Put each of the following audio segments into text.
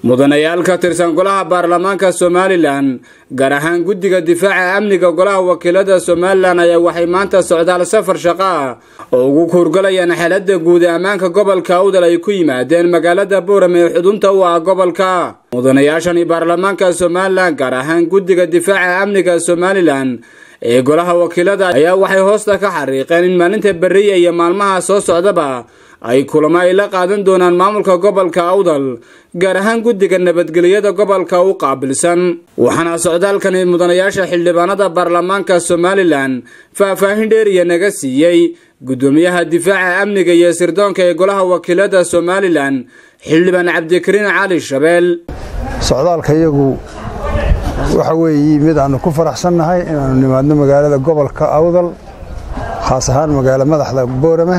mudanayaal ka tirsan golaha baarlamaanka Somaliland gaar ahaan guddiga difaaca amniga golaha wakiilada Somaliland ayaa waxay maanta socdaal safar shaqo oo ugu kurgalayaan xaaladda guud ee ammaanka gobolka Awdal ay ku yimaadeen magaalada Boorame ee xudunta u ah gobolka. mudanayaashani baarlamaanka Somaliland gaar ahaan guddiga difaaca amniga Somaliland ee golaha wakiilada ayaa waxay hoosta ka xariiqeen in maalinta bariya iyo maalmaha soo socdaba ay kulamo ay la qaadan doonaan maamulka gobolka Awdal gaar ahaan guddiga nabadgelyada gobolka u qaabilsan. waxaana socdaalkan mudanayaasha xildhibaanada baarlamaanka Somaliland faahfaahin dheer iyo naga siiyay gudoomiyaha difaaca amniga iyo sirdoonka ee golaha wakiilada Somaliland xildhibaan Cabdikariin Cali Shabeel. socdaalka iyagu waxa weeye mid aan ku faraxsanahay inaan nimaadno magaalada gobolka Awdal khaas ahaan magaalada madaxda Boorame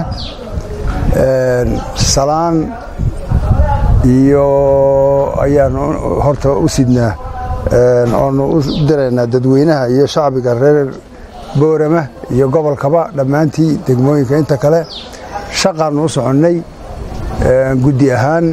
salaan iyo ayaan horta u sidnaa oo u direynaa dadweynaha iyo shacbiga reer Boorame iyo gobolkaba dhamaantii degmooyinka inta kale shaqaan u soconay guddi ahaan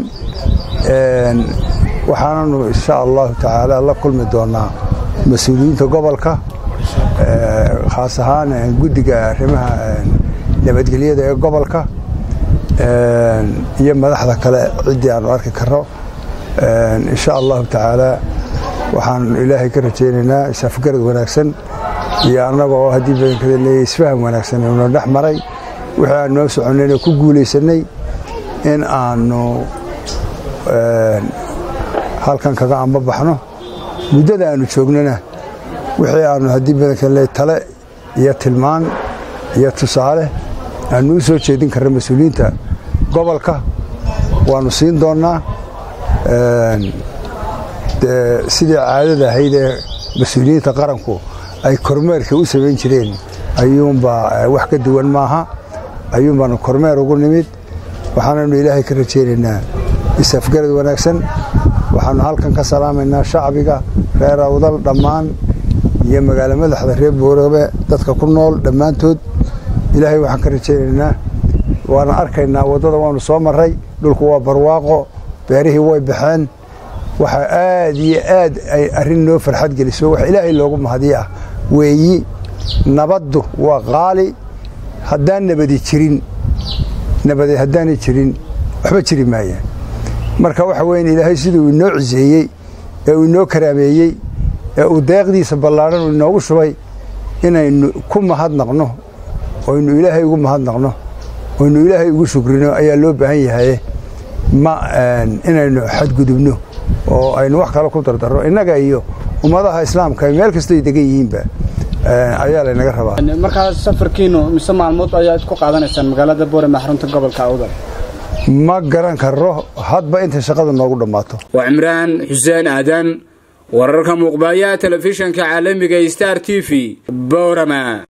waxaanu insha Allah taala la kulmi doonaa mas'uuliyiinta gobolka khaas ahaan guddiga arrimaha nabadgelyada ee gobolka iyo madaxda kale cidii aan arki karo insha Allah taala waxaan ilaahay ka rajaynaynaa isafgarad wanaagsan iyo anagoo hadii beenkada leeyahay isfaham wanaagsan oo dhex maray waxa aan noo soconay ku guuleysanay in aanu halkan kaga amba baxno muddada aanu joognana wixii aanu hadii beenkada leeyahay tale iyo tilmaan iyo tusaale aanu soo jeedin karno mas'uuliyiinta gobolka waanu siin doonaa sidii caadada ahayd ee mas'uuliyiinta qaranku ay kormeerka u sameyn jireen ayuunba wax ka duwan maaha ayuunbaan kormeer ugu nimid waxaanu ilaahay ka rajaynaynaa isafgarad wanaagsan waxaanu halkan ka salaamaynaa shacbiga reer Awdal dhammaan iyo magaalada madaxda reer Boorame dadka ku nool dhammaantood ilaahay waxaan ka rajaynaynaa waana arkaynaa wadada waanu soo maray dhulku waa barwaaqo beerihii way baxeen waxa aad iyo aad ay arin noo farxad geliso wax ilaahay loogu mahadiyaa weeyi nabaddu waa qaali haddaan nabadi jirin waxba jiri maayaan marka waxa weyn ilaahay sidoo uu noo ciseeyay ee uu noo karaameeyay ee uu deeqdiisa ballaaran uu noogu shubay inaynu ku mahadnaqno oo ilaahay ugu mahadnaqno oo ilaahay ugu shukrino ayaa loo baahan yahay ma inaynu xad gudubno oo aynu wax kale ku dardaro inaga iyo ummadaha islaamka meel kasta ay degan yihiinba ayaa la naga rabaa. marka safarkiinu mise maalmood ayaa isku qaadanaysan magaalada Boorame xarunta gobolka Awdal ma garan karo hadba inta shaqada noogu dhamaato. waa Imraan Xuseen Aadan wararka muuqbaaya telefishinka caalamiga Star TV Boorame.